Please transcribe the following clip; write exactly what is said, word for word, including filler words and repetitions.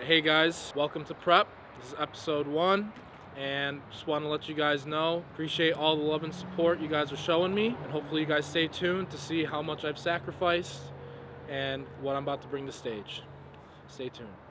Alright, hey guys, welcome to Prep. This is episode one, and just want to let you guys know, appreciate all the love and support you guys are showing me, and hopefully you guys stay tuned to see how much I've sacrificed and what I'm about to bring to stage. Stay tuned.